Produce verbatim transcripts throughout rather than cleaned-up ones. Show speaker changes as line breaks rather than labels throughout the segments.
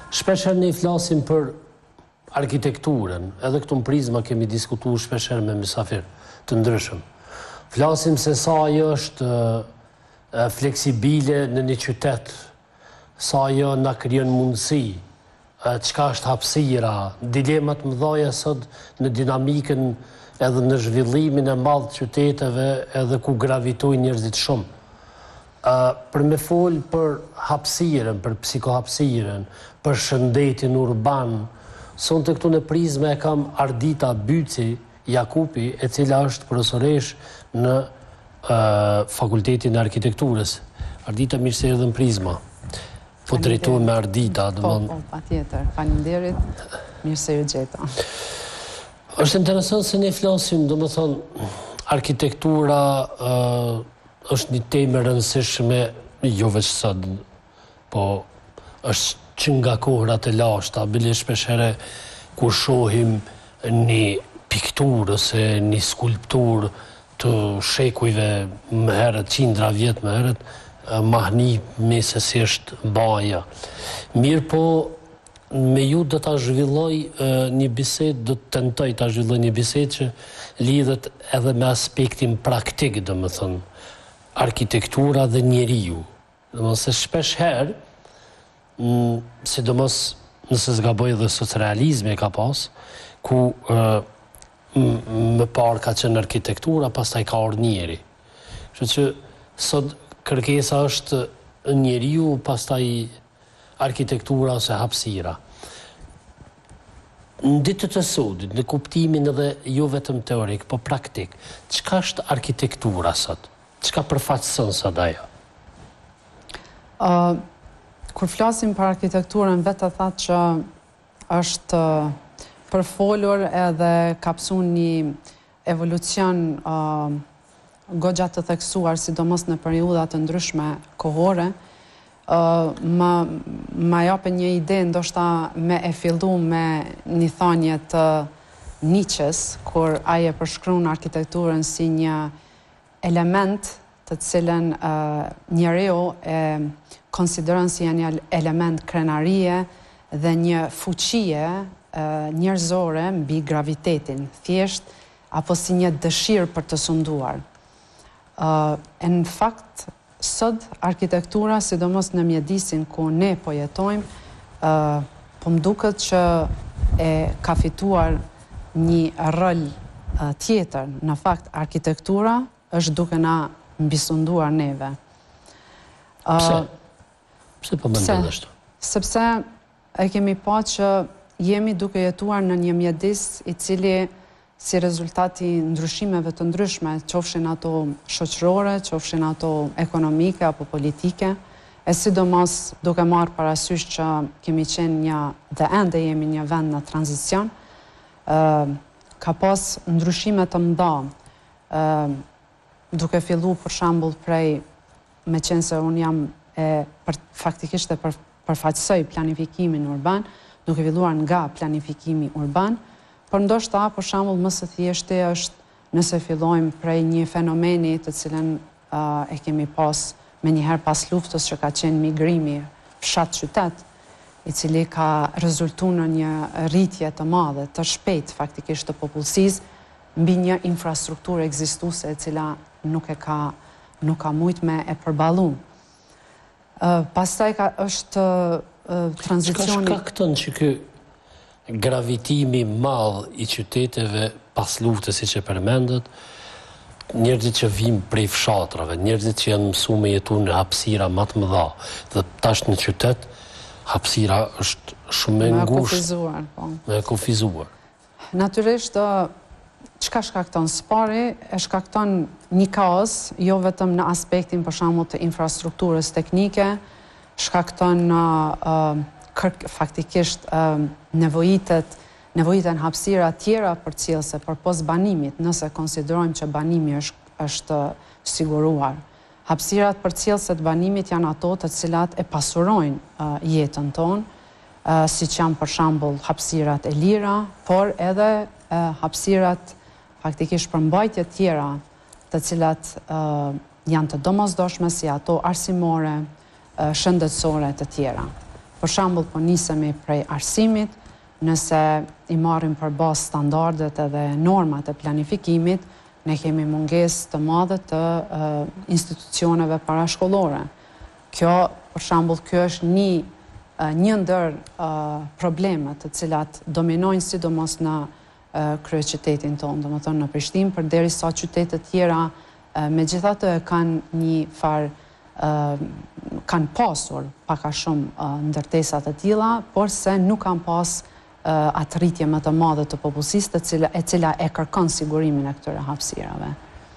Shpesher ne flasim për arkitekturën, edhe këtu në Prizma kemi diskutuar shpesher me mysafir të ndryshëm. Flasim se sa ajo është fleksibile në një qytet, sa ajo na krijon mundësi, çka është hapësira, dilemat mëdha sot në dinamikën edhe në zhvillimin e madh të qyteteve edhe ku gravitojnë njerëzit shumë. Për me fol për hapësirën, për psikohapësirën, për shëndetin urban, sonte këtu në Prizme e kam Ardita Byci Jakupi, e cila është profesoresh në Fakultetin e Arkitekturës. Ardita, mirë se erdhën në Prizma. Po drejtohem me Ardita.
Po, po, patjetër. Faleminderit. Mirë se ju gjeta.
Është interesant se ne flasim, do më thonë, arkitektura është një temë e rëndësishme, jo veç sot, po është që nga kohërat e lashta, bile shpeshere kur shohim një pikturë ose një skulpturë të shekujve më herët, qindra vjetë më herët, mahni me se si është baja. Mirë po, me ju do ta zhvilloj një bisedë, do të tentoj ta zhvilloj një bisedë që lidhet edhe me aspektin praktik, do më thënë, arkitektura dhe njeriu. Do më se shpesh herë, sidomos nëse zgaboj dhe socrealizmi e ka pas, ku më parë ka qenë arkitektura, pastaj ka orë njeri. Kështu që sot kërkesa është njeriu, pastaj arkitektura ose hapësira. Në ditët e sodit, në kuptimin edhe jo vetëm teorik, po praktik, çka është arkitektura sot? Çka përfaqëson sot ajo?
Uh, kur flasim për arkitekturën, vetë thatë që është përfolur edhe ka psu një evolucion uh, goxha të theksuar, sidomos në periudhat të ndryshme kohore, uh, më, më jape një ide, ndoshta me e fillu me një thanje të Nietzsches, kur ai e përshkruan arkitekturën si një element të cilën uh, njeriu e konsideron si një element krenarie dhe një fuqie uh, njerëzore mbi gravitetin, thjesht apo si një dëshirë për të sunduar. Uh, e në fakt, sot arkitektura, sidomos në mjedisin ku ne po jetojmë, uh, po më duket që e ka fituar një rol uh, tjetër. Në fakt, arkitektura është duke na mbisunduar neve. Uh,
Pse? Pse po mendon ashtu?
Sepse e kemi pa që jemi duke jetuar në një mjedis i cili si rezultati ndryshimeve të ndryshme, qofshin ato shoqërore, qofshin ato ekonomike apo politike, e sidomos duke marrë parasysh që kemi qenë një, dhe ende jemi një vend në tranzicion, uh, ka pas ndryshime të mëdha, uh, duke fillu për shembull prej, me qenë se unë jam e për, faktikisht e për, përfaqësoj planifikimin urban, duke filluar nga planifikimi urban, por ndoshta për shembull më së thjeshti është nëse fillojmë prej një fenomeni të cilën uh, e kemi pas me njëherë pas luftës që ka qenë migrimi fshat-qytet, i cili ka rezultuar në një rritje të madhe, të shpejtë faktikisht të popullsisë mbi një infrastrukturë ekzistuese e cila nuk e ka nuk ka mujt me e përballu. Uh, pastaj ka është uh, tranzicioni.
Çka shkakton që ky gravitimi madh i qyteteve pas luftës, siç e përmendët, njerëzit që vijnë prej fshatrave, njerëzit që janë mësuar me jetu në hapësira më të mëdha, dhe tash në qytet hapësira është shumë e ngushtë,
po.
Me kufizuar.
Natyrisht, çka shkakton? Spari e shkakton një kaos, jo vetëm në aspektin për shembull të infrastrukturës teknike, shkakton uh, uh, kërk, faktikisht uh, nevojitet, nevojiten hapësira tjera përcjellëse për pos banimit, nëse konsiderojmë që banimi është, është siguruar. Hapësirat përcjellëse të banimit janë ato të cilat e pasurojnë uh, jetën tonë, uh, siç janë për shembull hapësirat e lira, por edhe uh, hapësirat faktikisht përmbajtje tjera, të cilat uh, janë të domosdoshme, si ato arsimore, uh, shëndetësore të tjera. Për shembull, po nisemi prej arsimit, nëse i marrim për bazë standardet edhe normat e planifikimit, ne kemi mungesë të madhe të uh, institucioneve parashkollore. Kjo, për shembull, kjo është një, uh, një ndër uh, problemet të cilat dominojnë sidomos në uh, kryeqytetin tonë, domethënë në Prishtinë, përderisa qytetet tjera uh, megjithatë kanë një farë Uh, kanë pasur paka shumë uh, ndërtesa të tilla, por se nuk kanë pas uh, atë rritje më të madhe të popullsisë e cila e kërkon sigurimin e këtyre hapësirave.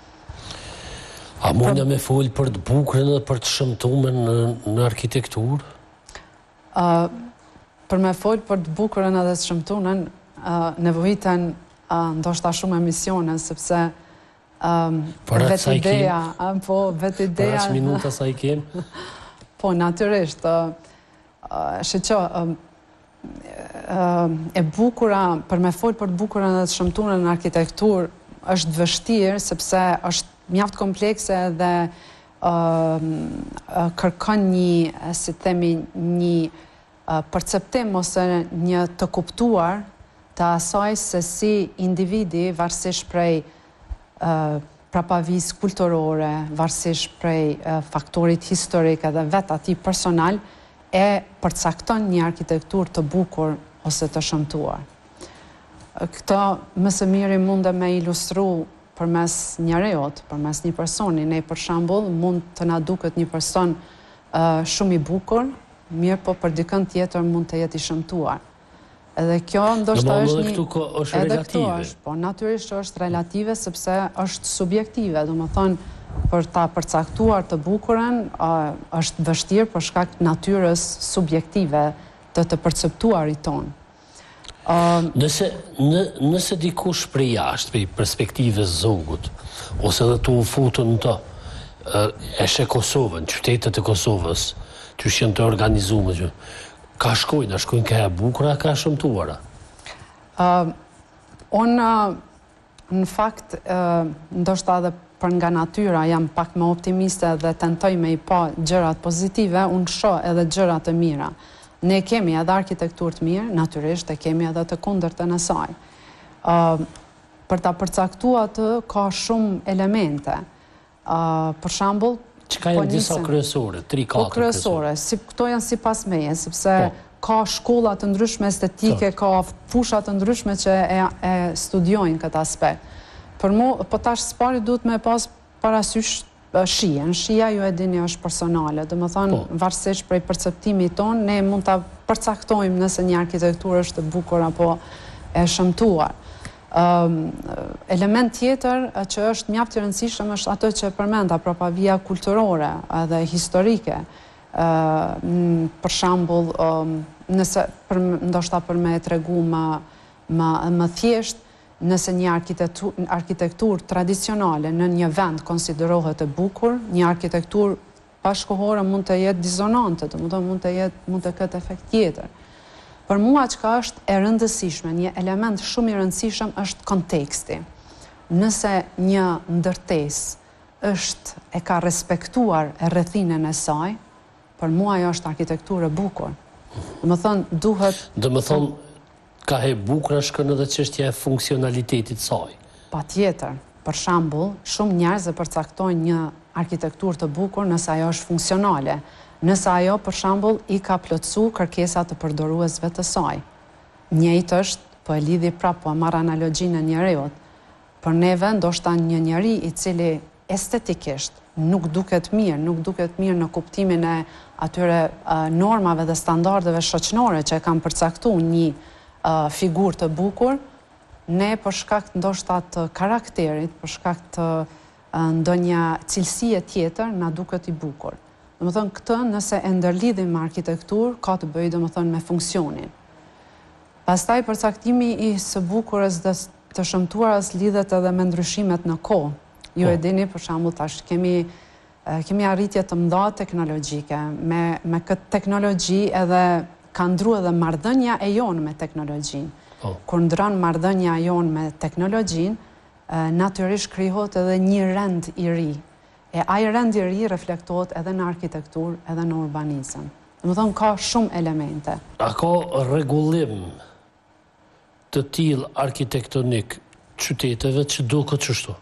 A mundja me folë për të bukurën dhe për të shëmtuar në, në arkitekturë?
Uh, për me folë për të bukurën edhe të shëmtuar, uh, nevojiten uh, ndoshta shumë emisione, sepse Um, vetë ideja, po, vetë ideja...
Për asë minuta sa i kem?
Po, natyrisht, uh, uh, shqo, uh, uh, e bukura, për me folë për të bukurën dhe të shëmtuarën në arkitekturë, është vështirë, sepse është mjaft komplekse dhe uh, uh, kërkon një, si themi, një uh, perceptim ose një të kuptuar të asaj se si individi, varësisht prej Uh, prapavis kulturore, varësisht prej uh, faktorit historik edhe vetë ati personal, e përcakton një arkitektur të bukur ose të shëmtuar. Këto më së miri mund me ilustru përmes një rejot, përmes një personi. Ne, për shembull, mund të na duket një person uh, shumë i bukur, mirë po për dikën tjetër mund të jetë i shëmtuar. Edhe kjo ndoshta është një...
është relative.
Është, po, natyrisht është relative, sepse është subjektive. Do më thonë, për ta përcaktuar të bukurën, uh, është vështirë për shkak natyrës subjektive të të perceptuarit tonë. Uh,
nëse, në, nëse dikush prej jashtë, prej perspektives zogut, ose dhe të u futën në të, uh, eshe Kosovën, qytetet e Kosovës, që shënë të organizume, që ka shkojnë, a shkojnë ka e bukura, ka shëmtuara?
Uh, Unë, në fakt, uh, ndoshta edhe për nga natyra, jam pak më optimiste dhe tentoj me i pa gjërat pozitive, unë shoh edhe gjërat të mira. Ne kemi edhe arkitektur të mirë, natyrisht e kemi edhe të kundërt e nësaj. Uh, për ta përcaktuar të, ka shumë elemente. Uh, për shembull,
Qëka janë disa kryesore, tri katër
po kryesore? Si, këto janë si pas meje, sepse po. Ka shkollat të ndryshme estetike, po. Ka fushat të ndryshme që e, e studiojnë këtë aspekt. Për mu, po tash spari duhet me pas parasysh shien. Shia ju e dini është personale. Dhe më thonë, po. Varësisht prej perceptimi tonë, ne mund të përcaktojmë nëse një arkitektur është të bukur apo e shëmtuar. Um, element tjetër që është mjaft i rëndësishëm është ato që përmenda propavia kulturore edhe historike. Uh, për shembull, um, nëse për, ndoshta për me tregu më, më, më thjesht, nëse një arkitektur, arkitektur tradicionale në një vend konsiderohet e bukur, një arkitektur bashkohore mund të jetë disonante, do të thotë mund të jetë mund të ketë efekt tjetër. Për mua çka është e rëndësishme, një element shumë i rëndësishëm është konteksti. Nëse një ndërtesë është e ka respektuar rrethinën e saj, për mua ajo është arkitekturë e bukur. Do të thonë duhet
Do të thonë ka e bukur shkon edhe çështja e funksionalitetit saj.
Patjetër. Për shembull, shumë njerëz e përcaktojnë një arkitekturë të bukur nëse ajo është funksionale. Nëse ajo, për shembull, i ka plotësu kërkesat të përdoruesve të saj. Njëjtë është, po e lidhi prapë, po marr analogjinë e njerëzit. Për neve, ndoshta një njeri i cili estetikisht nuk duket mirë, nuk duket mirë në kuptimin e atyre uh, normave dhe standardeve shoqërore që e kanë përcaktuar një uh, figurë të bukur, ne për shkak ndoshta të karakterit, për shkak të uh, ndonjë cilësie tjetër, na duket i bukur. Dhe më thënë, këtë nëse e ndërlidhim me arkitektur, ka të bëjë, dhe më thënë, me funksionin. Pastaj, përcaktimi i së bukurës dhe të shëmtuarës lidhet edhe me ndryshimet në kohë. Ju e dini, për shembull, tash kemi, kemi arritje të mëdha teknologjike. Me, me këtë teknologji edhe ka ndru edhe marrëdhënia e jonë me teknologjinë. Oh. Kur ndron marrëdhënia jonë me teknologjinë, natyrisht krijohet edhe një rend i ri. E ai rend i ri reflektohet edhe në arkitekturë, edhe në urbanizëm. Dhe më thonë, ka shumë elemente.
A ka rregullim të tillë arkitektonik qyteteve që duket kështu?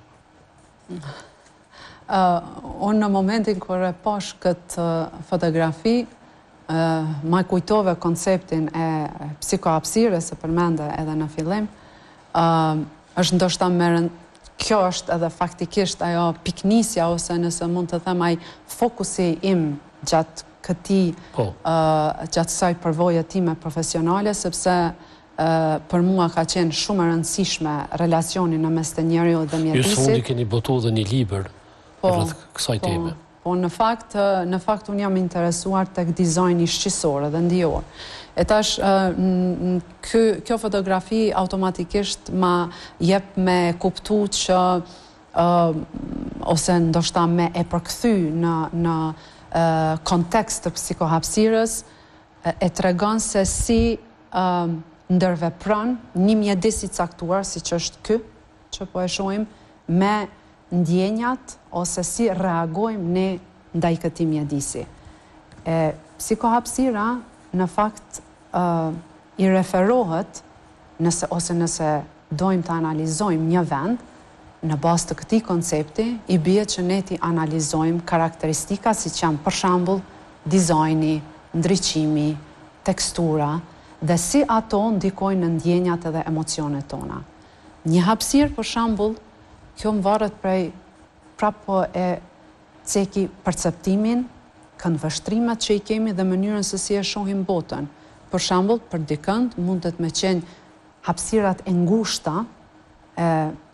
Uh, unë në momentin kur e pash këtë uh, fotografi, uh, ma kujtove konceptin e psikohapësirës, se përmende edhe në fillim, uh, është ndoshta merren, kjo është edhe faktikisht ajo piknisja, ose nëse mund të them ai fokusi im gjatë këtij,
po.
uh, gjatë kësaj përvoje time profesionale, sepse uh, për mua ka qenë shumë e rëndësishme relacioni në mes të njeriut dhe mjedisit.
Ju fundi keni botu dhe një libër
Po,
rreth kësaj teme.
Po, po në fakt, në fakt unë jam interesuar tek dizajni shqisor dhe ndijor. E tash, kë, kjo fotografi automatikisht ma jep me kuptu që uh, ose ndoshta me e përkthy në, në uh, kontekst të psikohapësirës, e tregon se si uh, ndërvepron një mjedis i caktuar, si që është ky, që po e shohim, me ndjenjat ose si reagojmë ne ndaj këtij mjedisi. E psikohapësira në fakt uh, i referohet nëse ose nëse dojmë të analizojmë një vend në bazë të këtij koncepti, i bie që ne ti analizojmë karakteristika si që janë për shembull dizajni, ndriçimi, tekstura dhe si ato ndikojnë në ndjenjat edhe emocionet tona. Një hapësirë për shembull, kjo më varet prej prapo e ceki perceptimin, këndvështrimet që i kemi dhe mënyrën se si e shohim botën. Për shembull, për dikënd mund të më qenë hapësirat e ngushta, e,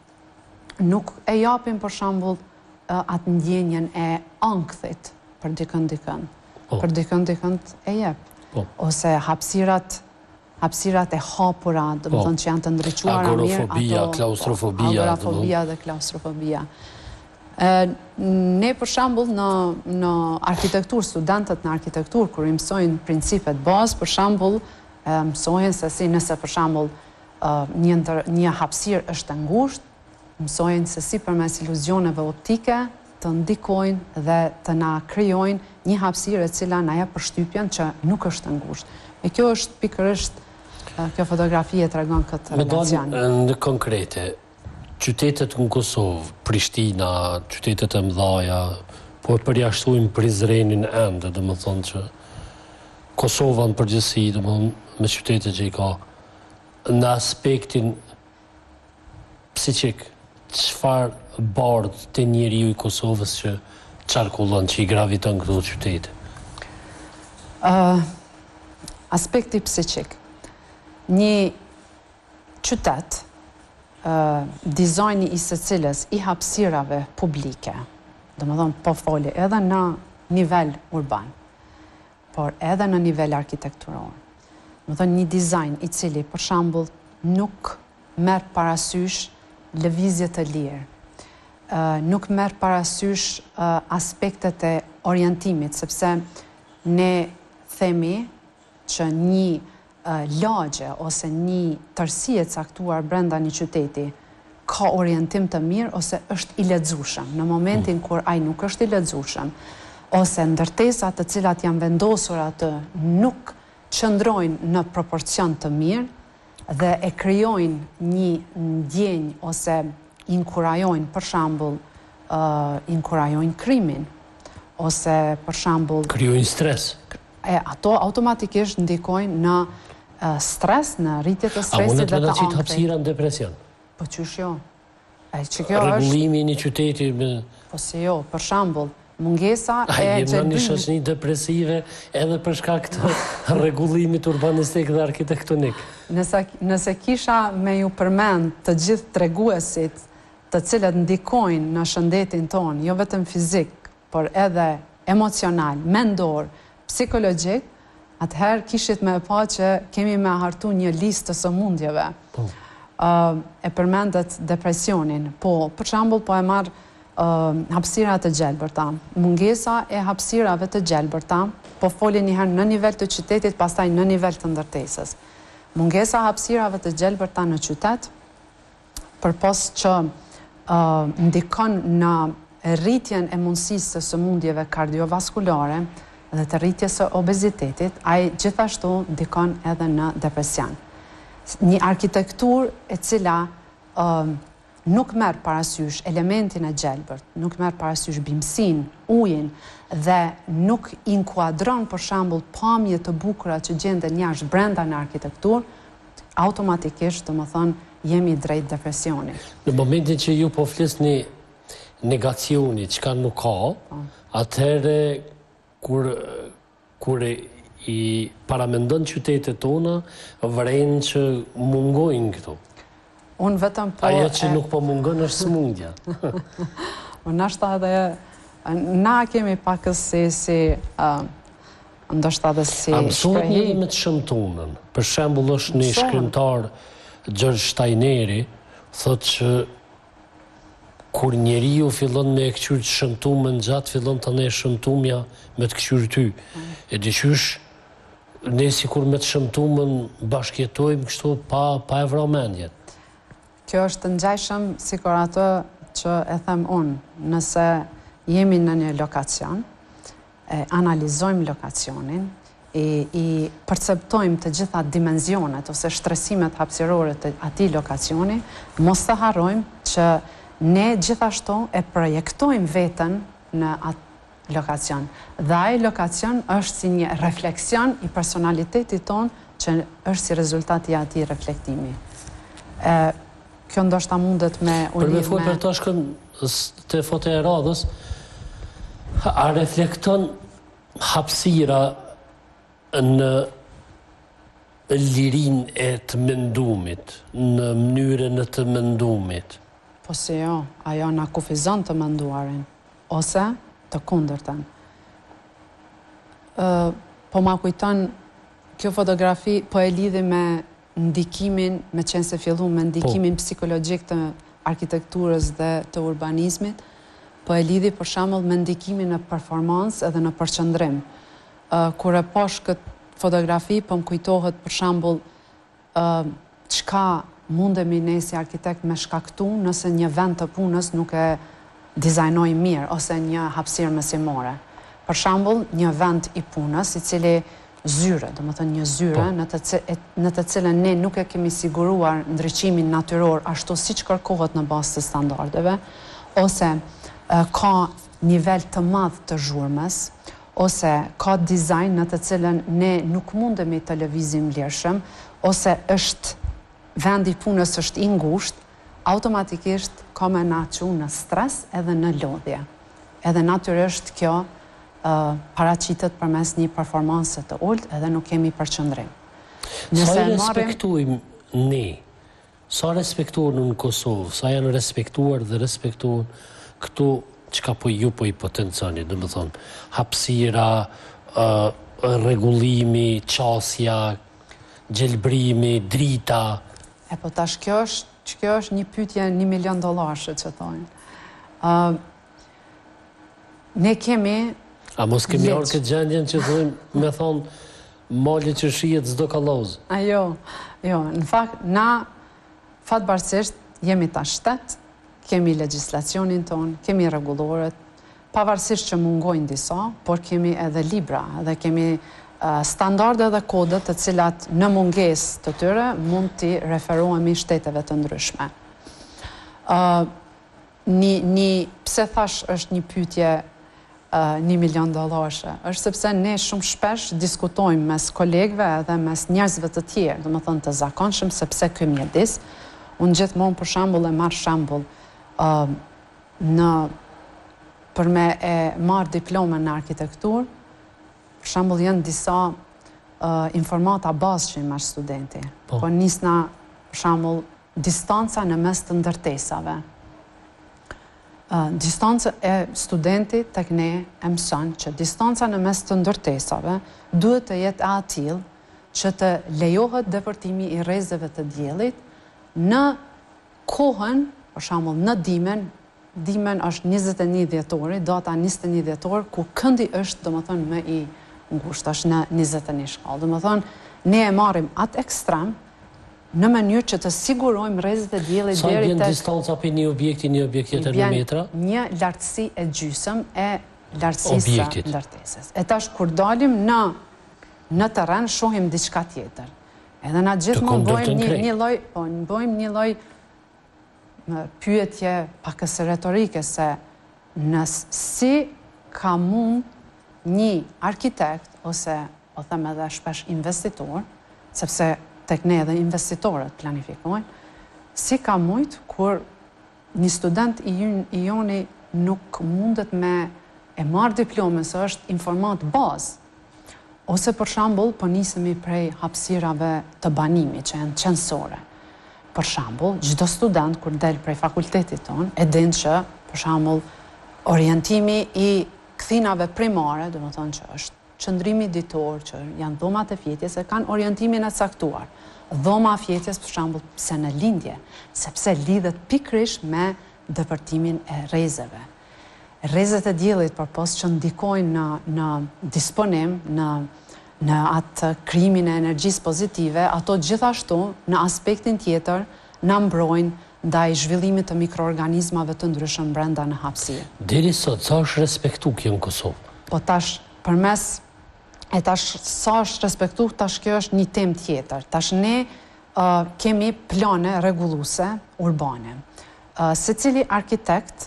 nuk e japin për shembull atë ndjenjen e ankthit për dikënd dikënd.
Po.
Për dikënd dikënd e jep.
Po.
Ose hapësirat hapësirat e hapura, do të thonë që janë të ndriçuara mirë,
agorafobia, klaustrofobia,
agorafobia dhe klaustrofobia. E, ne për shembull në në arkitekturë, studentët në arkitekturë kur i mësojnë principet bazë, për shembull, e, mësojnë se si nëse për shembull një ndër, një hapësirë është e ngushtë, mësojnë se si përmes iluzioneve optike të ndikojnë dhe të na krijojnë një hapësirë e cila na jep përshtypjen që nuk është e ngushtë. E kjo është pikërisht kjo fotografi e tregon këtë relacion.
Me dalë në konkrete, qytetet në Kosovë, Prishtina, qytetet e mëdhaja, po e përjashtojmë Prizrenin ende, dhe më thonë që Kosova në përgjithësi, dhe më me qytetet që i ka, në aspektin psiqik, çfarë bardh të njeriu i Kosovës që qarkullon, që i graviton këto qytete?
Uh, aspekti psiqik. Një qytet, uh, dizajni i secilës i hapësirave publike, do më thonë po foli edhe në nivel urban, por edhe në nivel arkitekturor. Më thonë një dizajn i cili, për shembull, nuk merr parasysh lëvizje të lirë, uh, nuk merr parasysh uh, aspektet e orientimit, sepse ne themi që një uh, lagje ose një tërësi e caktuar brenda një qyteti ka orientim të mirë ose është i lexueshëm. Në momentin kur ai nuk është i lexueshëm, ose ndërtesat të cilat janë vendosur atë nuk qëndrojnë në proporcion të mirë dhe e krijojnë një ndjenjë ose inkurajojnë, për shembull, uh, inkurajojnë krimin, ose për shembull
krijojnë stres.
E, ato automatikisht ndikojnë në uh, stres, në rritje të stresit dhe të
ankthit. A mundet me
ankthit.
hapësira në depresion?
Po qysh jo. E, që kjo është...
Rregullimi i një qyteti me...
Po si jo, për shembull, mungesa
A
e
jem në një
xhelbimit.
shoqëri depresive edhe për shkak të rregullimit urbanistik dhe arkitektonik.
Nëse, nëse kisha me ju përmend të gjithë treguesit të cilët ndikojnë në shëndetin tonë, jo vetëm fizik, por edhe emocional, mendor, psikologjik, atëherë kishit me pa që kemi me hartu një listë të sëmundjeve.
Po.
Uh, e përmendet depresionin, po, për shembull, po e marr uh, hapësirat të gjelbërta. Mungesa e hapësirave të gjelbërta, po folin një herë në nivel të qytetit, pastaj në nivel të ndërtesës. Mungesa e hapësirave të gjelbërta në qytet, përpos që uh, ndikon në rritjen e mundësisë të sëmundjeve kardiovaskulare dhe të rritjes së obezitetit, ai gjithashtu ndikon edhe në depresion. Një arkitekturë e cila um, nuk merr parasysh elementin e gjelbërt, nuk merr parasysh bimësinë, ujin dhe nuk inkuadron për shembull pamje të bukura që gjenden jashtë brenda në arkitekturë, automatikisht, domethënë, jemi drejt depresionit.
Në momentin që ju po flisni negacioni, çka nuk ka, atëherë kur kur i paramendon qytetet tona, vren që mungojnë këto.
Unë vetëm po...
Ajo që nuk po mungon është smundja.
Unë ashtë edhe... Na kemi pakës si... si uh, ndoshta edhe si...
A mësohet një me të shëmtunën. Për shembull është një shkrimtar, George Steineri, thot që kur njeriu fillon me e këqyr të shëmtumën gjatë, fillon të ne shëmtumja me të këqyr ty. E diqysh, ne si kur me të shëmtumën bashkjetojmë kështu pa, pa e vromendjet.
Kjo është të ngjajshëm sikur ato që e them unë, nëse jemi në një lokacion, e analizojmë lokacionin, i, i perceptojmë të gjitha dimenzionet ose shtresimet hapësirore të atij lokacioni, mos të harrojmë që ne gjithashtu e projektojmë veten në atë lokacion. Dhe ai lokacion është si një refleksion i personalitetit ton që është si rezultati i atij reflektimi. E, Kjo ndoshta mundet me unim me...
Për me folë për të shkën të fote e radhës, a reflekton hapësira në lirin e të mendumit, në mënyrën e të mendumit?
Po si jo, ajo na kufizon të menduarin, ose të kundërtën. Po ma kujton, kjo fotografi po e lidhi me ndikimin, me qenë se fillu me ndikimin psikologjik të arkitekturës dhe të urbanizmit, po e lidhi për shembull me ndikimin në performancë edhe në përqëndrim. Kur e posh këtë fotografi, po më kujtohet për shembull çka mundemi ne si arkitekt me shkaktu nëse një vend të punës nuk e dizajnoj mirë, ose një hapësirë mësimore. Për shembull, një vend i punës, i cili zyre, do më thënë një zyre, në të, në të cilën ne nuk e kemi siguruar ndryqimin natyror ashtu si që kërkohet në bazë të standardeve, ose e, ka nivel të madh të zhurmës, ose ka dizajn në të cilën ne nuk mundemi të lëvizim lirshëm, ose është vendi punës është i ngushtë, automatikisht ka me na çu në stres edhe në lodhje. Edhe natyrisht kjo Uh, paraqitet përmes një performanse të ulët edhe nuk kemi përqëndrim.
Sa i respektuim ne, sa respektuar në Kosovë, sa janë respektuar dhe respektuar këtu çka po ju po i potencioni, dhe më thonë, hapësira, uh, rregullimi, qasja, gjelbrimi, drita.
E po tash kjo është, kjo është një pyetje një milion dollarësh që thonë. Uh, ne kemi
A mos kemi orë këtë gjendjen që thujmë me thonë mali që shijet zdo kalozë?
A jo, jo, në fakt, na fatbarësisht jemi ta shtet, kemi legislacionin ton, kemi rregulloret, pavarësisht që mungojnë disa, por kemi edhe libra, dhe kemi uh, standarde dhe kodet të cilat në munges të tyre mund t'i referohemi shteteve të ndryshme. Uh, një, një, pse thash është një pyetje një milion dollarëshe, është sepse ne shumë shpesh diskutojmë mes kolegëve edhe mes njerëzve të tjerë, do më thënë të zakonshëm, sepse ky mjedis, unë gjithmonë për shembull e marr shembull uh, në për me e marr diplomën në arkitekturë, për shembull janë disa uh, informata bazë që i marr studenti. Po, po nisna për shembull distanca në mes të ndërtesave. Uh, distanca e studentit tek ne e mëson që distanca në mes të ndërtesave duhet të jetë atill që të lejohet depërtimi i rrezeve të diellit në kohën, për shembull në dimën, dimën është njëzet e një dhjetori, data njëzet e një dhjetor, ku këndi është domethënë më i ngushtë, është në njëzet e një shkallë. Domethënë ne e marrim atë ekstrem në mënyrë që të sigurojmë rrezet e diellit deri
tek... Sa vjen distanca për një objekti, një objekt tjetër në metra?
Një lartësi e gjysëm e lartësisë së ndërtesës. E tash kur dalim në në terren shohim diçka tjetër. Edhe na gjithmonë bëjmë një një lloj, po bëjmë një lloj pyetje pakës retorike se nëse si ka mund një arkitekt ose o them edhe shpesh investitor, sepse tek ne edhe investitorët planifikojnë, si ka mujt kur një student i, i joni nuk mundet me e marrë diplomën se është informat bazë, ose për shembull po nisemi prej hapësirave të banimit që janë qendrore. Për shembull, çdo student kur del prej fakultetit ton e din që për shembull orientimi i kthinave primare, do të thonë që është qëndrimi ditor, që janë dhomat e fjetjes, e kanë orientimin e caktuar. Dhoma e fjetjes, për shembull, pse në lindje, sepse lidhet pikërisht me dëpërtimin e rrezeve. Rrezet e diellit përpos që ndikojnë në, në disponim, në, në atë krijimin e energjisë pozitive, ato gjithashtu në aspektin tjetër na mbrojnë ndaj zhvillimit të mikroorganizmave të ndryshëm brenda në hapësirë.
Deri sot, sa është respektu kjo në Kosovë?
Po tash, përmes e tash sa është respektu, tash kjo është një temë tjetër. Tash ne uh, kemi plane rregulluese urbane. Uh, secili arkitekt,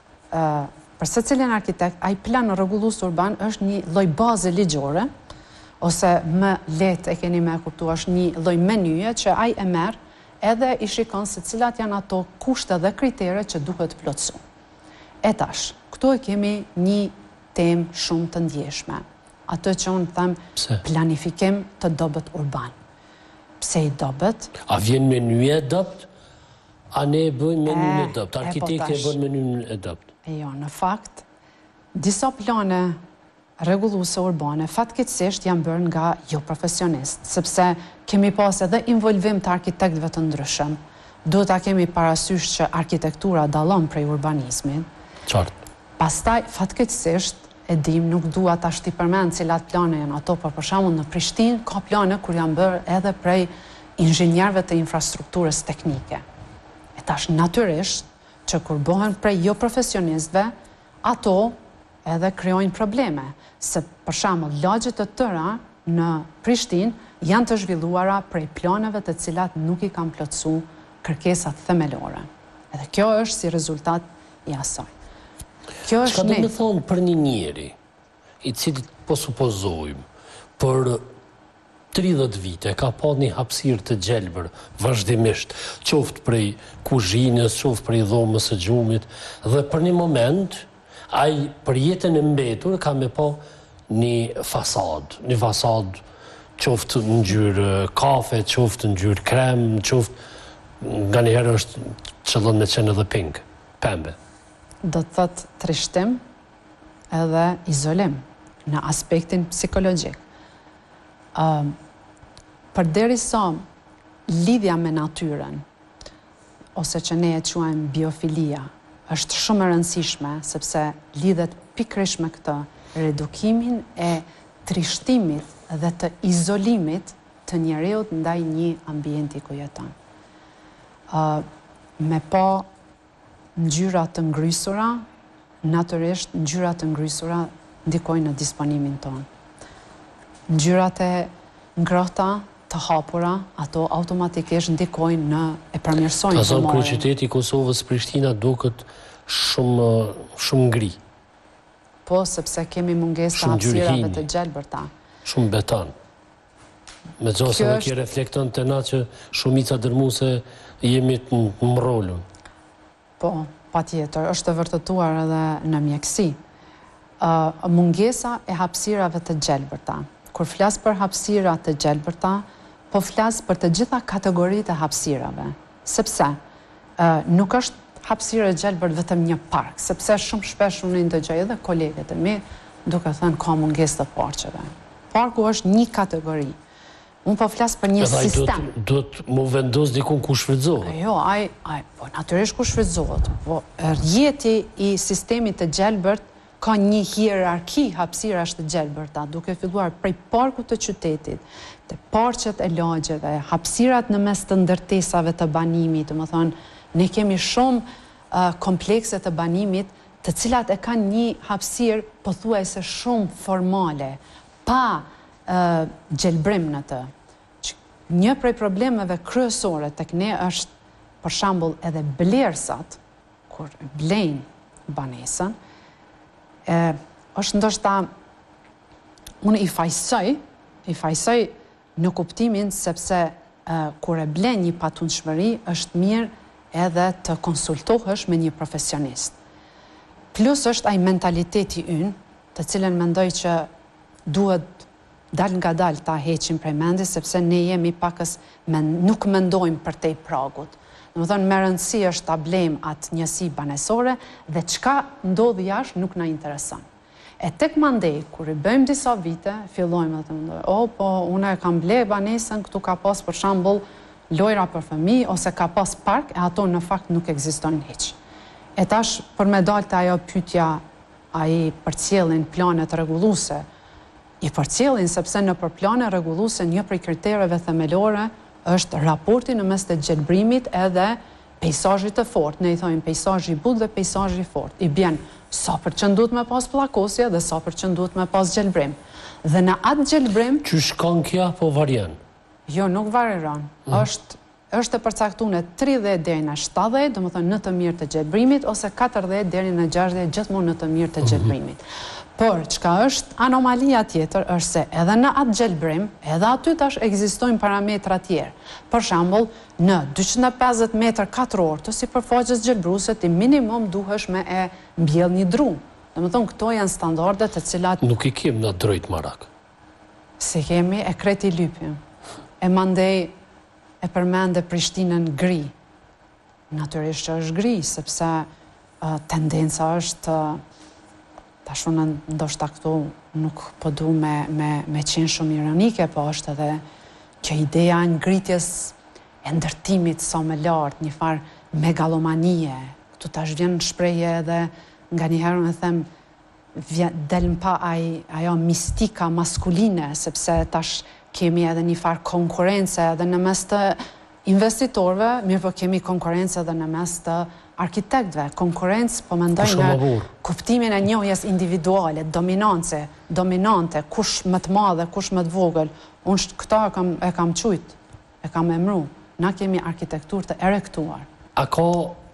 uh, për secilin arkitekt, ai plan rregullues urban është një lloj baze ligjore, ose më lehtë e keni më kuptuar, është një lloj menyje që ai e merr edhe i shikon se cilat janë ato kushte dhe kritere që duhet plotësu. E tash, këtu e kemi një temë shumë të ndjeshme. Ato që unë them planifikim të dobët urban. Pse i dobët?
A vjen menyje e dobt? A ne e bëjmë menyn e dobt? Arkitekti e bën menyn e dobt?
E jo, në fakt, disa plane rregulluese urbane fatkeqësisht janë bërë nga jo profesionistë, sepse kemi pas edhe involvim të arkitektëve të ndryshëm. Duhet ta kemi parasysh që arkitektura dallon prej urbanizmit.
Qartë.
Pastaj fatkeqësisht e dim, nuk dua ta shti përmend cilat plane janë ato, por për shembull në Prishtinë ka plane kur janë bërë edhe prej inxhinierëve të infrastrukturës teknike. E tash natyrisht që kur bëhen prej jo profesionistëve, ato edhe krijojnë probleme, se për shembull lagjet të tëra në Prishtinë janë të zhvilluara prej planeve të cilat nuk i kanë plotësuar kërkesat themelore. Edhe kjo është si rezultat i asaj. Kjo është
ne. Çka do të thonë për një njeri, i cili po supozojmë, për tridhjetë vite ka pa një hapësirë të gjelbër vazhdimisht, qoftë prej kuzhinës, qoftë prej dhomës së gjumit, dhe për një moment, ai për jetën e mbetur ka me pa një fasadë, një fasadë qoftë në ngjyrë kafe, qoftë në ngjyrë krem, qoftë nga një herë është qëllon me qenë edhe pink, pembe.
Do të thotë trishtim edhe izolim në aspektin psikologjik. Uh, Përderisa lidhja me natyrën, ose që ne e quajmë biofilia, është shumë e rëndësishme sepse lidhet pikërisht me këtë redukimin e trishtimit dhe të izolimit të njeriut ndaj një ambienti ku jeton. Uh, me pa ngjyra të ngrysura, natyrisht ngjyra të ngrysura ndikojnë në disponimin tonë. Ngjyrat e ngrohta, të hapura, ato automatikisht ndikojnë në e përmirësojnë
të morën. Ka kryeqyteti i Kosovës, Prishtina, duket shumë shumë ngri.
Po, sepse kemi mungesë të hapësirave të gjelbërta.
Shumë beton. Me gjose në kjo reflekton të na që shumica dërmuese jemi të mrolun.
Po, pa tjetër, është të vërtetuar edhe në mjekësi. Uh, mungesa e hapësirave të gjelbërta. Kur flas për hapësira të gjelbërta, po flas për të gjitha kategoritë e hapësirave. Sepse uh, nuk është hapësira e gjelbërt vetëm një park, sepse shumë shpesh unë ndëgjoj edhe kolegët e mi duke thënë ka mungesë të parqeve. Parku është një kategori. Unë po flas për një
edhe
sistem.
Do të mu vendos dikun ku shfrytëzohet.
Jo, ai, ai, po natyrisht ku shfrytëzohet. Po rrjeti i sistemit të gjelbërt ka një hierarki hapësirash të gjelbërta, duke filluar prej parkut të qytetit, të parqet e lagjeve, hapësirat në mes të ndërtesave të banimit, të më thonë, ne kemi shumë uh, komplekse të banimit të cilat e kanë një hapësirë pothuajse shumë formale, pa uh, gjelbrim në të. Një prej problemeve kryesore tek ne është, për shembull, edhe blerësat, kur blejnë banesën, e, është ndoshta, unë i fajsoj, i fajsoj në kuptimin sepse e, kur e blen një patundshmëri, është mirë edhe të konsultohesh me një profesionist. Plus është ai mentaliteti ynë, të cilën mendoj që duhet dal nga dal ta heqim prej mendjes, sepse ne jemi pakës men, nuk mendojmë për te pragut. Në më thënë, me rëndësi është ta blejmë atë njësi banesore dhe çka ndodhi jashtë nuk na intereson. E tek mandej, kur i bëjmë disa vite, fillojmë të mendojmë, o, po, une e kam blej banesën, këtu ka pas për shembull lojra për fëmijë, ose ka pas park, e ato në fakt nuk ekzistojnë hiç. E tash, për me dalë të ajo pyetja, ai përcjellin planet rregulluese, i përcjellin sepse në për plane rregulluese një prej kritereve themelore është raporti në mes të gjelbrimit edhe pejsazhit të fortë. Ne i thojmë pejsazhi i butë dhe pejsazhi i fortë. I bjen sa për që duhet me pas pllakosje dhe sa për që duhet me pas gjelbrim. Dhe në atë gjelbrim...
Që shkon kja po varjen?
Jo, nuk varieron. Mm. është, është e përcaktuar në tridhjetë deri në shtatdhjetë, do të thonë në të mirë të gjelbrimit, ose katërdhjetë deri në gjashtëdhjetë gjithmonë në të mirë të gjelbrimit. Mm. Por, çka është anomalia tjetër, është se edhe në atë gjelbrim, edhe aty tash ekzistojnë parametra tjerë. Për shembull, në dyqind e pesëdhjetë metër katror të sipërfaqes gjelbruese, ti minimum duhesh me e mbjell një dru. Domethënë, këto janë standardet të cilat...
Nuk i kemi në drejt marak.
Si kemi, e kreti lypim. E mandej e përmende Prishtinën gri. Natyrisht që është gri, sepse uh, tendenca është... Uh, Tash unë ndoshta këtu nuk po du me, me, me qenë shumë ironike, po është edhe që ideja ngritjes e ndërtimit sa më lartë, një farë megalomanie. Këtu tash vjen shprehje edhe nga njëherë me them del pa aj, ajo mistika maskuline, sepse tash kemi edhe një farë konkurrence edhe në mes të investitorëve, mirë po kemi konkurrence edhe në mes të arkitektëve, konkurrencë, po mendoj në kuptimin e njohjes individuale, dominance, dominante, kush më të madhe, kush më të vogël. Unë këta e kam, e kam qujt, e kam emru. Na kemi arkitekturë të erektuar.
A ka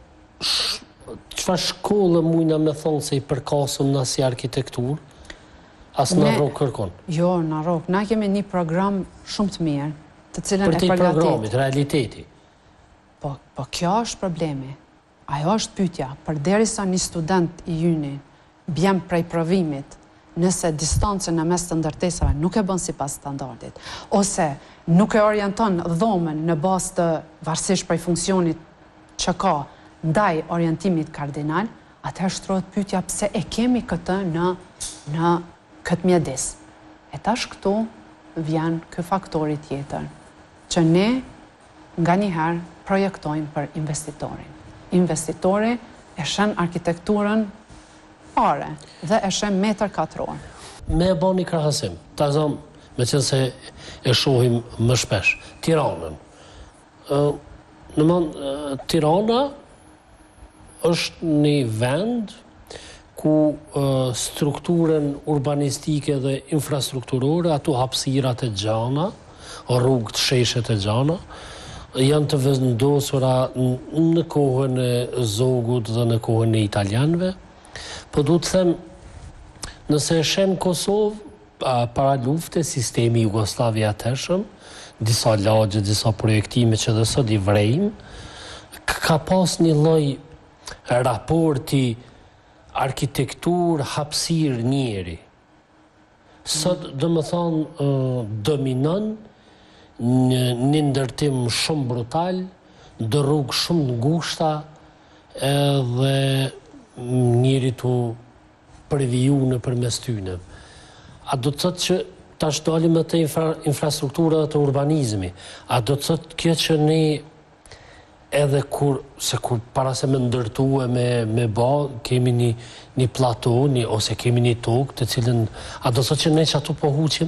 çfarë shkollë mujna me thonë se i përkasëm na si arkitekturë? As në rrok kërkon?
Jo, në rrok. Na kemi një program shumë të mirë, të cilën e
përgatit. Për të programit, realiteti?
Po, po kjo është problemi. Ajo është pyetja, përderisa një student i yni bjen prej provimit, nëse distancën në mes të ndërtesave nuk e bën sipas standardit, ose nuk e orienton dhomën në bazë të varësisht prej funksionit që ka ndaj orientimit kardinal, atëherë shtrohet pyetja pse e kemi këtë në, në këtë mjedis. E tash këtu vjen ky faktori tjetër, që ne nga njëherë projektojmë për investitorin. Investitori e shen arkitekturën pare dhe e shen metër katror.
Me e bani krahasim, ta zëm, me qënë se e shohim më shpesh, Tiranën. Në mënë, Tirana është një vend ku strukturën urbanistike dhe infrastrukturore, ato hapësirat e gjana, rrugë të sheshet e gjana, janë të vendosura në kohën e zogut dhe në kohën e italianëve. Po du të them, nëse e shenë Kosovë, para lufte, sistemi Jugoslavia të hershëm, disa lagje, disa projektime që dhe sot i vrejmë, ka pas një lloj raporti arkitektur, hapësir njeri. Sot, dhe më thonë, dominon një, një ndërtim shumë brutal, dë rrugë shumë ngushta, edhe njëri të përviju në përmes tyne. A do të thotë që tash dalim me të infra, infrastruktura të urbanizmi, a do të thotë kjo që ne edhe kur, se kur para se me ndërtue me, me ba, kemi një, një plato, një, ose kemi një tokë të cilën, a do të thotë që ne që ato po huqim?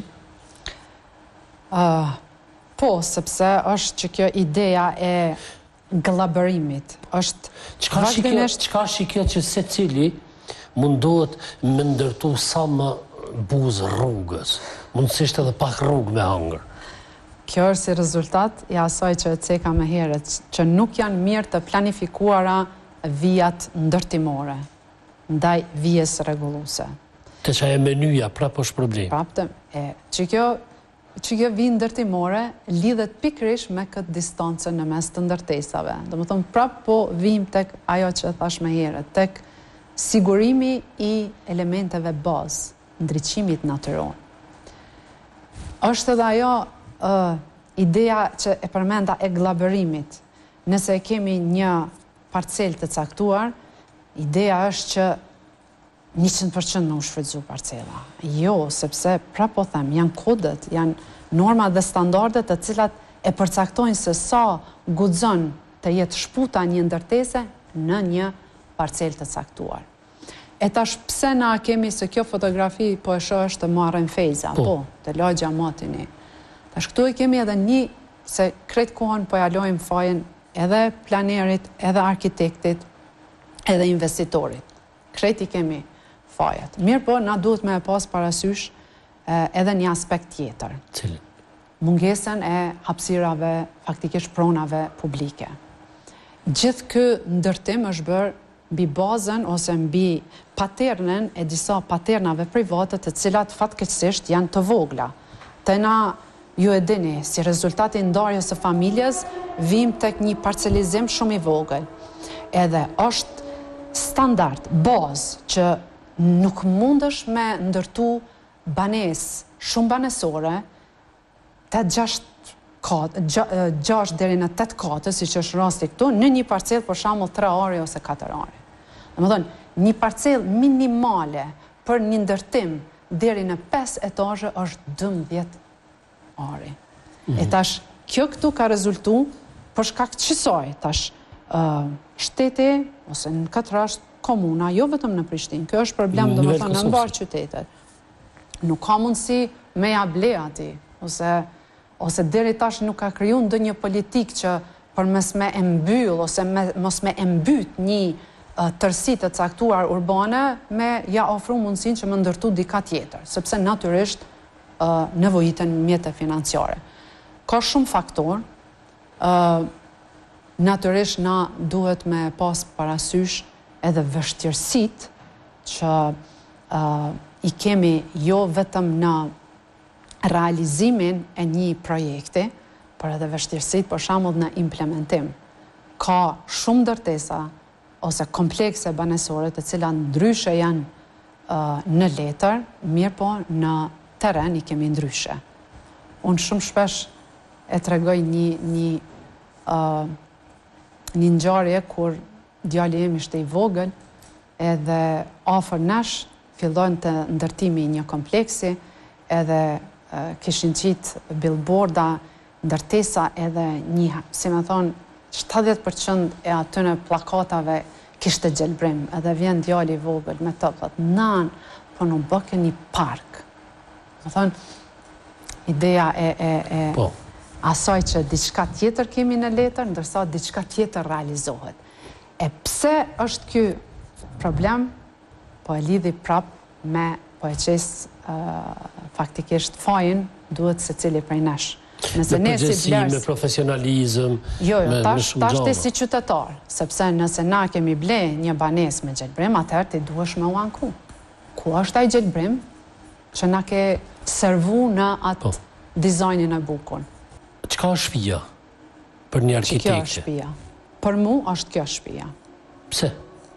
Uh, po, sepse është që kjo ideja e glabërimit, është
vazhdimisht... Qka shikjo që se cili mundohet me ndërtu sa më buzë rrugës. Mundësisht edhe pak rrugë me hangër.
Kjo është si rezultat i asaj që e ceka me herët, që nuk janë mirë të planifikuara vijat ndërtimore, ndaj vijes rregulluese.
Të që e menyja, prap është problem.
Prapë, e, që kjo, që kjo vijë ndërtimore lidhet pikrish me këtë distancën në mes të ndërtesave. Do më thonë, prapë po vim tek ajo që thash me herët, tek sigurimi i elementeve bazë, ndriçimit natyror. Është edhe ajo uh, ideja që e përmenda e glabërimit. Nëse e kemi një parcel të caktuar, ideja është që njëqind përqind në u shfrytzu parcela. Jo, sepse, pra po them, janë kodet, janë norma dhe standardet të cilat e përcaktojnë se sa guxon të jetë shputa një ndërtese në një parcel të caktuar. E tash pse na kemi se kjo fotografi po e shoh është të marrën fejza, po, po të lagja matini. Tash këtu e kemi edhe një, se krejt kohën po ja lojmë fajin edhe planerit, edhe arkitektit, edhe investitorit. Krejt i kemi fajet. Mirë po, na duhet me e pas parasysh edhe një aspekt tjetër.
Cilin?
Mungesën e hapësirave, faktikisht pronave publike. Gjithë kë ndërtim është bërë mbi bazën ose mbi paternën e disa paternave private të cilat fatkeqësisht janë të vogla. Të na, ju e dini, si rezultati ndarjes së familjes, vim tek një parcelizim shumë i vogël. Edhe është standard, bazë, që nuk mundesh me ndërtu banes, shumë banesore, të gjasht gjasht deri në tetë kate, si që është rasti këtu, në një parcel për shembull tre ari ose katër ari. Domethënë, një parcel minimale për një ndërtim deri në pesë etazhe është dëmbëdhjetë ari. Mm-hmm. E tash, kjo këtu ka rezultu për shkak të qësoj, tash, uh, shteti, ose në këtë rast komuna, jo vetëm në Prishtinë, kjo është problem domethënë në mbar qytetet. Nuk ka mundësi me ja ble ati, ose ose deri tash nuk ka kriju ndonjë politikë që përmes me e mbyll ose me, mos me e mbyt një uh, tërsi të caktuar urbane me ja ofru mundësinë që më ndërtu dika tjetër, sepse natyrisht uh, nevojiten mjete financiare. Ka shumë faktor, uh, natyrisht na duhet me pas parasysh edhe vështirësitë që uh, i kemi jo vetëm në realizimin e një projekti, por edhe vështirësitë për shembull në implementim. Ka shumë ndërtesa ose komplekse banesore të cilat ndryshe janë uh, në letër, mirë po në terren i kemi ndryshe. Unë shumë shpesh e tregoj një një uh, një ngjarje kur djali im ishte i vogël, edhe afër nesh fillon të ndërtimi i një kompleksi, edhe kishin qitë billboarda, ndërtesa edhe një, si me thonë, shtatëdhjetë përqind e atyne plakatave kishte gjelbrim, edhe vjen djali i vogël me të thot, nan, po në bëke një park. Me thonë, ideja e, e, e
po.
asaj që diçka tjetër kemi në letër, ndërsa diçka tjetër realizohet. E pse është ky problem, po e lidhi prap me po e qesë uh, faktikisht fajin duhet se cili prej nesh. Nëse
me
ne si
përgjësi,
blers,
me profesionalizëm,
jo, jo,
me,
tash,
me
tash
shumë
ti
gjama.
si qytetar, sepse nëse na kemi ble një banes me gjelbrim, atëherë ti duhesh me u anku. Ku është ai gjelbrim që na ke servu në atë
Po.
dizajnin e bukur?
Çka është shtëpia për një
Që kjo është
arkitektë?
shtëpia. Për mu është kjo shtëpia.
Pse?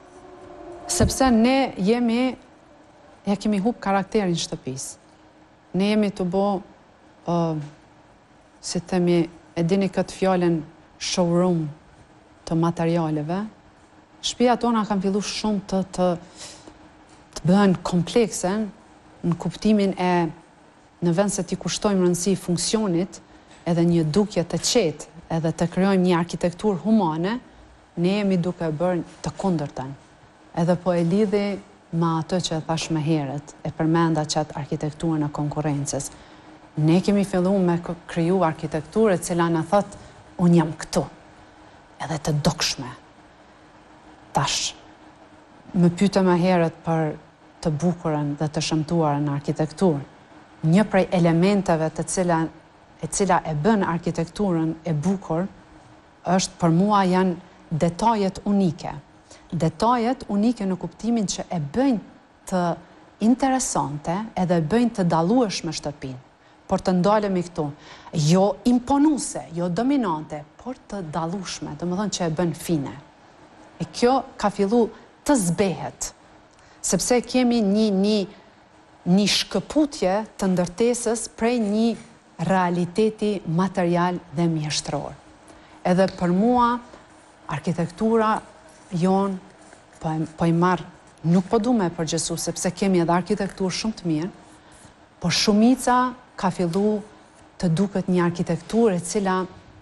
Sepse ne jemi, ja kemi hub karakterin shtëpisë. Ne jemi të bo, uh, si themi, e dini këtë fjallën showroom të materialeve. Shtëpia tona kanë fillu shumë të, të, të bëhen kompleksen në kuptimin e në vend se t'i kushtojmë rëndësi funksionit edhe një dukje të qetë edhe të krijojmë një arkitektur humane, ne jemi duke bërë të kundërtën. Edhe po e lidhi ma atë që e thash me herët, e përmenda qatë arkitekturën e konkurencës. Ne kemi fillu me kriju arkitekturë e cila në thot, unë jam këtu, edhe të dokshme. Tash, më pyete më herët për të bukurën dhe të shëmtuarën në arkitekturë. Një prej elementeve të cila, e cila e bën arkitekturën e bukur është për mua janë detajet unike. Detajet unike në kuptimin që e bëjnë të interesante edhe e bëjnë të dallueshme shtëpinë. Por të ndalemi këtu, jo imponuese, jo dominante, por të dallueshme, domethënë që e bën fine. E kjo ka fillu të zbehet, sepse kemi një, një, një shkëputje të ndërtesës prej një realiteti material dhe mjeshtror. Edhe për mua, arkitektura jonë, po, po i marë, nuk po du me përgjësu, sepse kemi edhe arkitekturë shumë të mirë, por shumica ka fillu të duket një arkitekturë e cila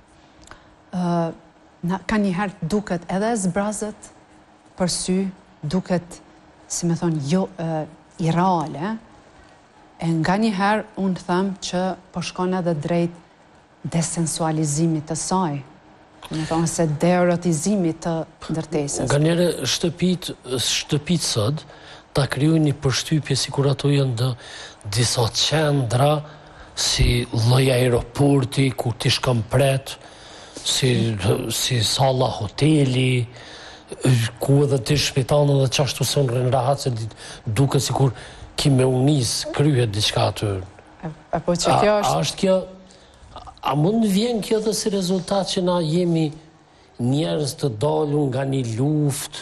uh, ka njëherë duket edhe zbrazët për sy, duket, si me thonë, jo uh, irreale, e nga njëherë unë thëmë që po shkon edhe drejt desensualizimit të saj, me thonë se deerotizimit të ndërtesës.
Nga njëre shtëpit, shtëpit sot, ta kriju një përshtypje si kur ato janë dhe disa qendra, si lloj aeroporti, ku ti shkon pret, si, si salla hoteli, ku edhe ti shpitan edhe qashtu se unë rënë rahat, se duke si kur ki me unis kryet diçka aty.
Apo që kjo është...
A, a është kjo... A mund vjen kjo dhe si rezultat që na jemi njerëz të dalun nga një luft,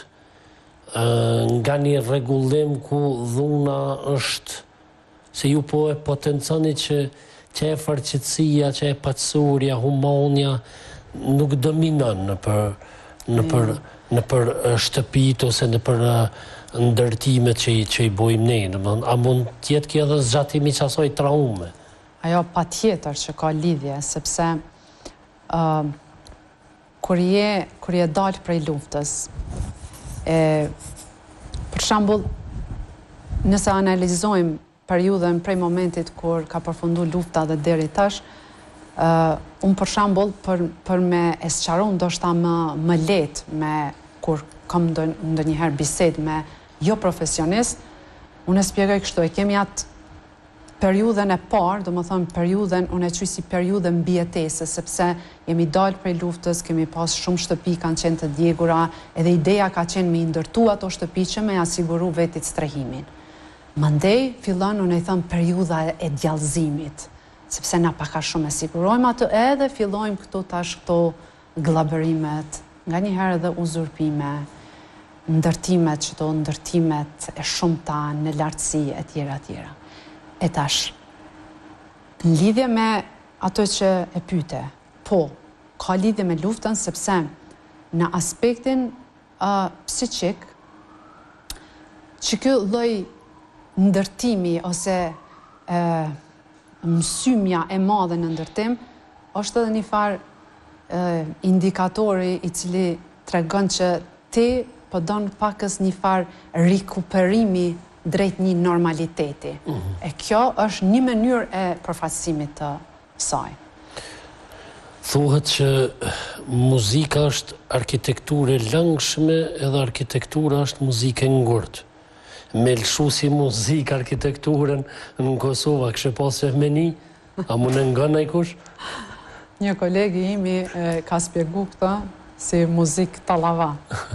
nga një rregullim ku dhuna është, se ju po e potenconi që që e fërqetësia, që e pacësurja, humonia, nuk dominon në për, në për, në për shtëpit ose në për ndërtimet që, që i bojmë ne. A mund tjetë kjo dhe zgjatimi që asoj traume?
Ajo pa tjetër që ka lidhje, sepse uh, kur je, kur je dalë prej luftës, e, për shembull, nëse analizojmë periudhën prej momentit kur ka përfundu lufta dhe deri tash, uh, unë për shembull, për, për me e sqaru ndoshta më, më letë, me kur kam ndonjëherë bisedë me jo profesionist, unë e spjegoj kështu, e kemi atë periudhën e parë, do më thonë periudhën, unë e quaj si periudhën mbijetese, sepse jemi dalë prej luftës, kemi pas shumë shtëpi kanë qenë të djegura, edhe ideja ka qenë me i ndërtu ato shtëpi që me asiguru vetit strehimin. Mandej, fillon unë e thëmë periudha e djallëzimit, sepse na paka shumë e sigurojmë atë, edhe fillojmë këto tash këto glabërimet, nga njëherë edhe uzurpime, ndërtimet, qëto ndërtimet e shumëta në lartësi e tjera tjera. E tash, në lidhje me ato që e pyte, po, ka lidhje me luftën, sepse në aspektin uh, psiqik, që kjo lloj ndërtimi ose uh, mësymja e madhe në ndërtim, është edhe një farë uh, indikatori i cili tregon që ti po don pakës një farë rikuperimi drejt një normaliteti. Mm-hmm. E kjo është një mënyrë e përfaqësimit të saj.
Thuhet që muzika është arkitekturë e lëngshme edhe arkitektura është muzike ngurtë. Me lëshu si muzikë arkitekturën në Kosova, kështë pas fehmeni? A më në nga najkush?
Një kolegi imi e, ka spjegu këta si muzikë talava.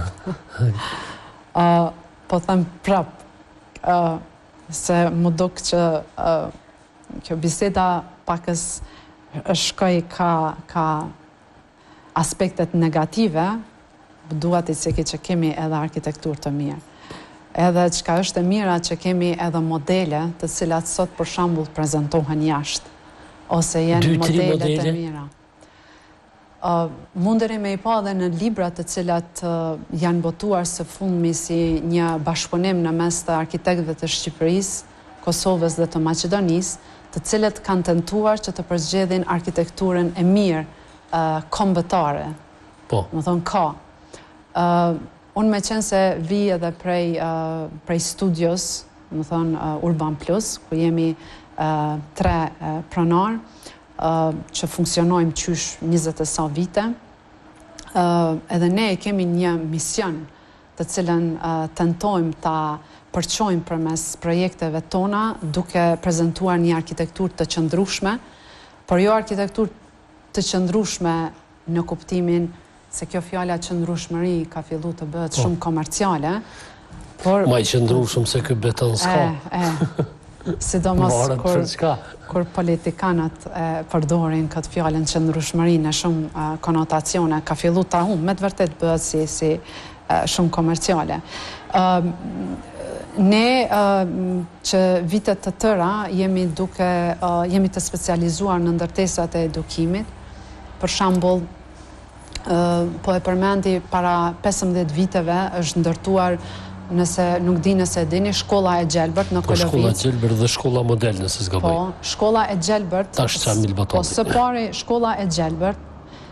uh, po them prap, Uh, se më duk që uh, kjo biseda pakës shkoj ka, ka aspektet negative, duat i ceki që kemi edhe arkitektur të mirë. Edhe çka është e mira që kemi edhe modele të cilat sot për shembull prezentohen jashtë, ose janë modele, modele të mira. Uh, munderi me i pa dhe në libra të cilat uh, janë botuar së fundmi si një bashkëpunim në mes të arkitektëve të Shqipërisë, Kosovës dhe të Maqedonisë, të cilët kanë tentuar që të përzgjedhin arkitekturën e mirë uh, kombëtare.
Po.
Më thonë ka. Uh, unë me qenë se vi edhe prej, uh, prej studios, më thonë uh, Urban Plus, ku jemi uh, tre uh, pronarë, Uh, që funksionojmë qysh njëzet e sa vite, uh, edhe ne kemi një mision të cilën tentojmë ta përqojmë përmes projekteve tona duke prezentuar një arkitekturë të qëndrueshme, por jo arkitekturë të qëndrueshme në kuptimin se kjo fjala qëndrueshmëri ka filluar të bëhet shumë komerciale, por
ma i qëndrueshëm se ky beton s'ka.
E, e, sidomos kur, kur politikanët e, përdorin këtë fjalën qëndrueshmëri në shumë uh, konotacione, ka filluar ta humbë, me të vërtet bëhet si, si uh, shumë komerciale. Uh, ne uh, që vitet të tëra jemi duke uh, jemi të specializuar në ndërtesat e edukimit. Për shembull, uh, po e përmendi para pesëmbëdhjetë viteve është ndërtuar, nëse nuk di nëse dini, shkolla e Gjelbërt në Kolovic.
Shkolla e Gjelbërt dhe shkolla model, nëse s'gaboj.
Po, shkolla e Gjelbërt.
Tash Çamil Batati.
Po, së pari shkolla e Gjelbërt,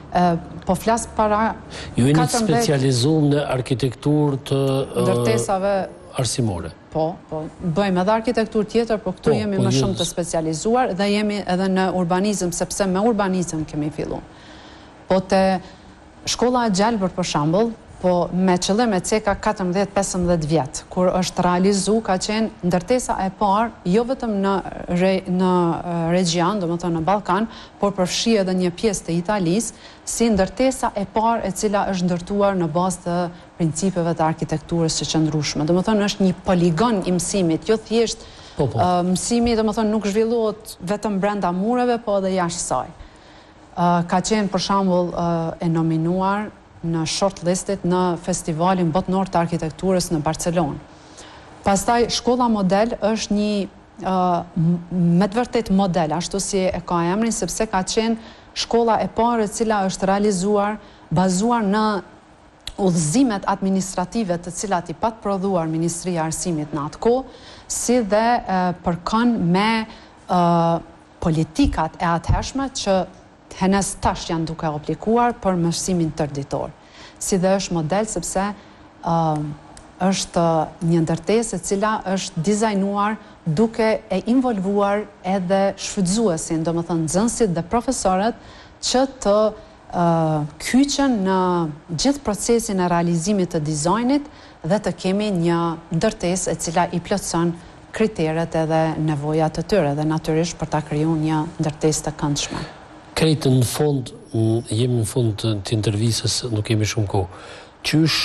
po flas para
ju jeni të specializuar në arkitekturë të
ndërtesave
arsimore.
Po, po, bëjmë edhe arkitekturë tjetër, po këtu jemi më shumë të specializuar dhe jemi edhe në urbanizëm, sepse me urbanizëm kemi filluar. Po te shkolla e Gjelbërt për shembull, po me qëllim e ceka katërmbëdhjetë pesëmbëdhjetë vjet, kur është realizu ka qenë ndërtesa e parë, jo vetëm në, re, në regjion, do më thënë në Ballkan, por përfshi edhe një pjesë të Italisë, si ndërtesa e parë e cila është ndërtuar në bazë të principeve të arkitekturës së qëndrueshme. Do më thënë është një poligon i mësimit, jo thjesht po, po. Uh, mësimi, do më thënë nuk zhvillohet vetëm brenda mureve, po edhe jashtë saj. Uh, ka qenë për shembull uh, e nominuar në shortlistit në festivalin botnor të arkitekturës në Barcelonë. Pastaj shkolla model është një uh, me të vërtet model, ashtu si e ka emrin, sepse ka qenë shkolla e parë e cila është realizuar bazuar në udhëzimet administrative të cilat i pat prodhuar Ministria e Arsimit në atë kohë, si dhe uh, përkon me uh, politikat e atëhershme që henes tash janë duke aplikuar për mësimin tërditor. Si dhe është model sepse uh, është një ndërtesë e cila është dizajnuar duke e involvuar edhe shfrytëzuesin, do më thënë nxënësit dhe profesorët, që të uh, kyçen në gjithë procesin e realizimit të dizajnit dhe të kemi një ndërtesë e cila i plotëson kriteret edhe nevojat të tyre dhe natyrisht për ta krijuar një ndërtesë të këndshme.
Krejtë në fund, jemi në fund të intervjisës, nuk jemi shumë kohë. Qysh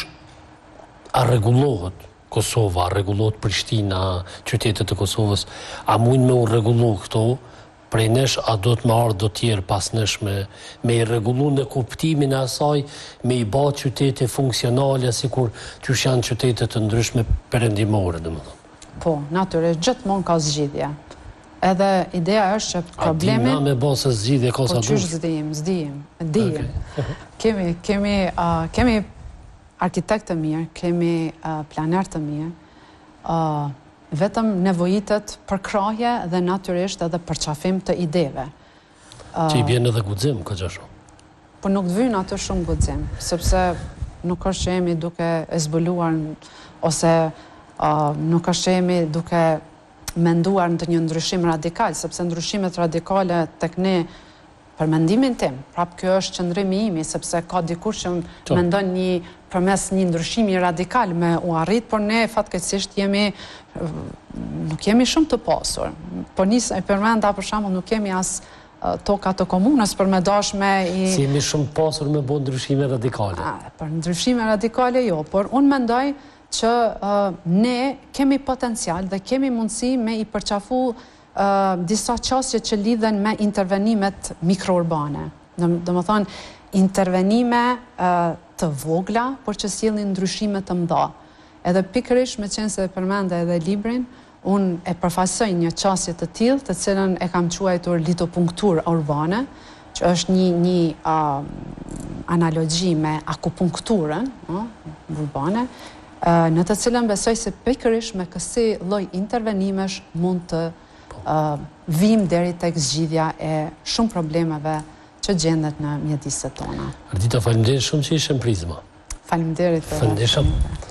a rregullohet Kosova, a rregullohet Prishtina, qytetet e Kosovës, a mund me u rregullu këto, prej nesh a do të më ardhë do tjerë pas nesh me, me i rregullu në kuptimin e asaj, me i ba qytete funksionale, si kur qysh janë qytetet të ndryshme perëndimore, dhe më thëmë.
Po, natyrisht, gjithmonë ka zgjidhje. Edhe ideja është që problemi...
A di na me bo se zgjidhje ka sa
dush? Po qysh zdim, zdim, dim. Kemi, kemi, uh, kemi arkitektë të mirë, kemi uh, planer të mirë, uh, vetëm nevojitet për krahje dhe natyrisht edhe për qafim të ideve.
Uh, që i bjen edhe guxim, ka gjashu?
Po nuk të vynë atë shumë guxim, sepse nuk është që jemi duke e zbuluar, ose uh, nuk është që jemi duke menduar në të një ndryshim radikal, sepse ndryshimet radikale tek ne, për mendimin tim, prap kjo është qëndrimi imi, sepse ka dikur që mendon një përmes një ndryshimi radikal me u arrit, por ne fatkeqësisht jemi, nuk jemi shumë të pasur. Po nisë e përmenda për shembull nuk kemi as toka të komunës për me dash me i...
Si jemi shumë pasur me bo ndryshime radikale?
A, për ndryshime radikale jo, por unë mendoj që uh, ne kemi potencial dhe kemi mundësi me i përqafu uh, disa qasje që lidhen me intervenimet mikrourbane. Do më thonë, intervenime uh, të vogla, por që sjellin ndryshime të mëdha. Edhe pikërisht me qenë se përmende edhe librin, unë e përfaqësoj një qasje të tillë, të cilën e kam quajtur litopunktur urbane, që është një, një uh, analogji me akupunkturën no, urbane, në të cilën besoj se pikërisht me kësi lloj intervenimesh mund të uh, vim deri tek zgjidhja e shumë problemeve që gjendet në mjediset tona.
Ardita, faleminderit shumë që ishe në Prizma.
Faleminderit.
Faleminderit shumë.